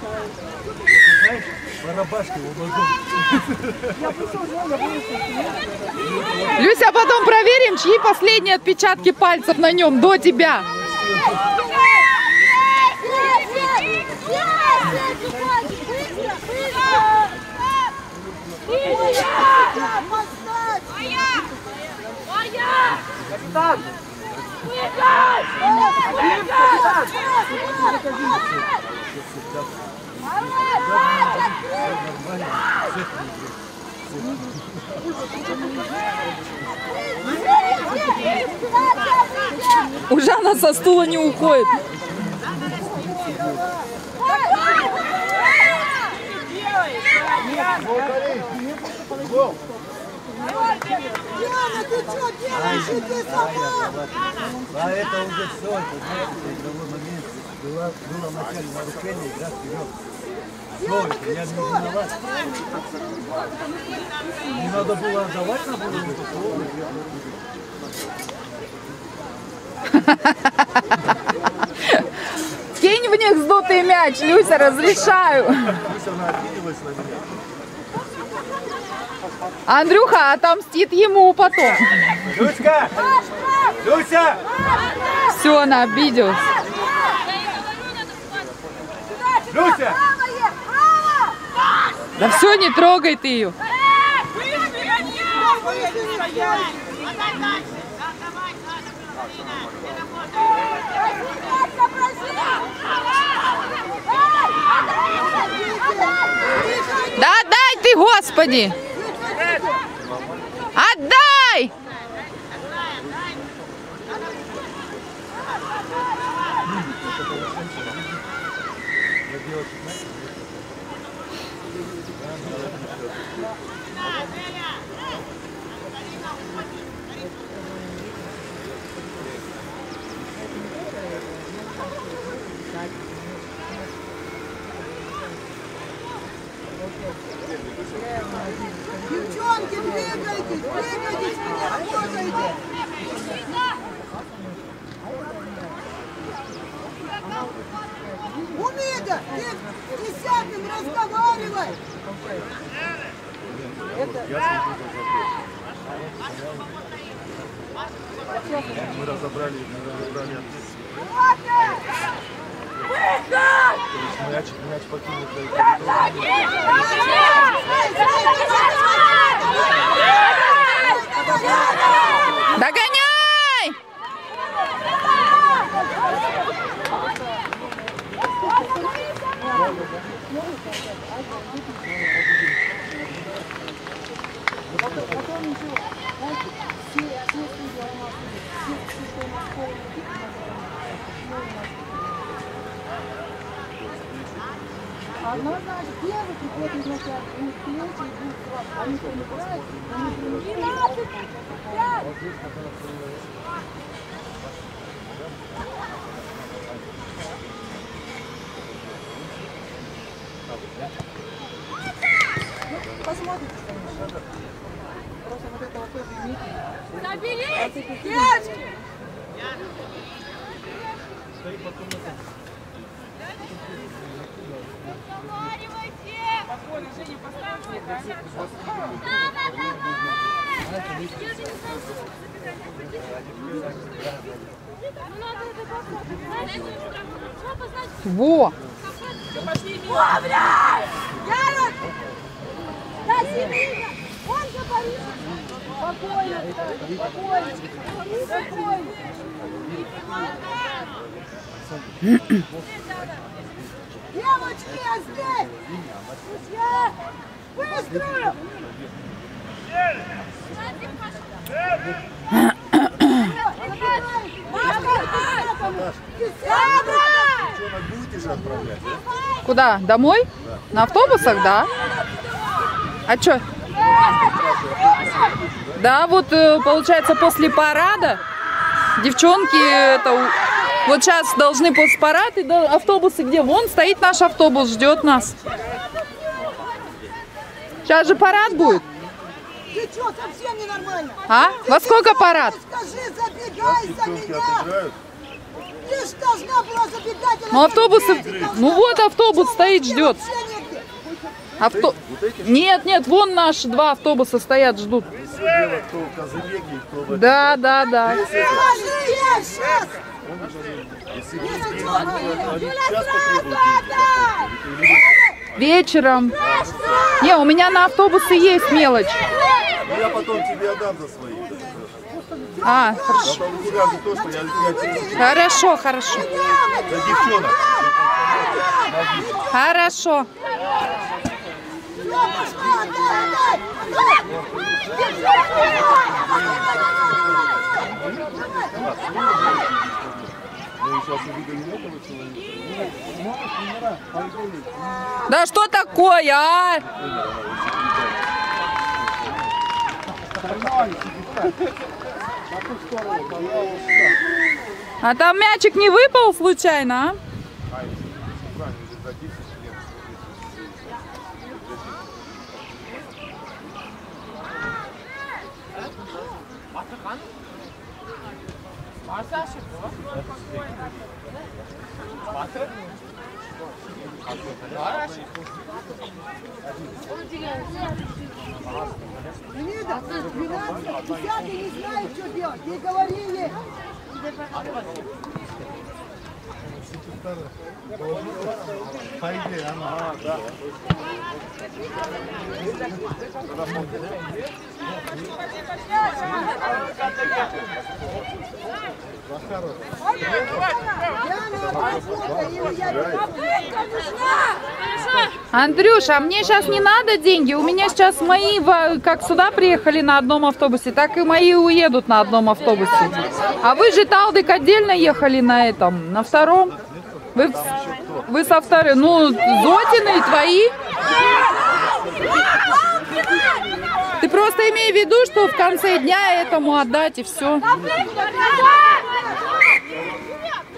Люся, а потом проверим, чьи последние отпечатки пальцев на нем до тебя. Уже она со стула не уходит. Диана, ты что делаешь? Иди сама! А это уже все, это игровой момент. Было в начале нарушение, игра вперед. Диана, ты Я не что? виноват. Не надо было отдавать, надо было упаковывать. Кинь в них сдутый мяч, Люся, разрешаю. Пусть она обиделась на меня. Андрюха отомстит ему потом. Люська! Люся! Все, она обиделась. Люся! Да все, не трогай ты ее. Да отдай ты, Господи! Отдай! Девчонки, двигайтесь, двигайтесь, вы не работаете. Умида, ты с десятым разговаривай. Мы разобрали мяч покинул. Догоняй! Одно значит, первый приходит изначально, у них третий, и будет класс. Они что, не играют? Они 12, 5. Посмотрите, конечно. Просто вот этого тоже имейте. Заберите! Девочки! Спокойно, Женя, поставьте. Во! Яна! Да, Семина! Он говорит! Спокойно, спокойно, спокойно. Девочки, я здесь! Друзья! Быстро! Будете же отправлять, да? Куда? Домой? Да. На автобусах, да? А чё? Да, вот получается после парада девчонки вот сейчас должны после парада, и автобусы где? Вон стоит наш автобус, ждет нас. Сейчас же парад будет. Ты что, совсем ненормально? А? Во сколько парад? Скажи, забегай за меня! ты же должна была забегать. Ну автобусы... Ну вот автобус стоит, ждет. Нет, нет, вон наши 2 автобуса стоят, ждут. Да, да, да. Вечером. Не, у меня на автобусы есть мелочь. Я потом тебе отдам за свои. А, хорошо. Хорошо, хорошо. За девчонок. Хорошо. Да что такое, а? А там мячик не выпал случайно, а? Леонида, 12, 10 не знаю, что делать. Ей говорили. По идее, она. Да. Андрюша, а мне сейчас не надо деньги. У меня сейчас мои, как сюда приехали на одном автобусе, так и мои уедут на одном автобусе. А вы же, Талдык, отдельно ехали на этом, на втором? Вы со вторым. Ну, Зотины и твои. Ты просто имей в виду, что в конце дня этому отдать и все.